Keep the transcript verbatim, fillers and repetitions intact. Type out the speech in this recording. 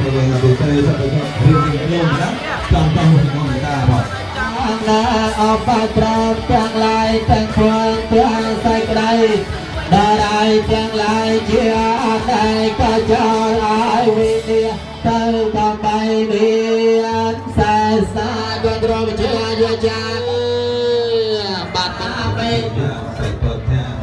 យើងទៅទៅទៅរៀនរៀនណាចំចំមួយក្នុងតាបាទណាអបប្រាទាំងឡាយទាំងព្រួងទាំងសៃក្តីដល់ហើយទាំងឡាយជាអត់ឯក៏ចោលឲ្យវិនិច្ឆ័យទៅដើម្បីមានសាសនាយន្តរវិជ្ជាយាចាបាត់មកពេក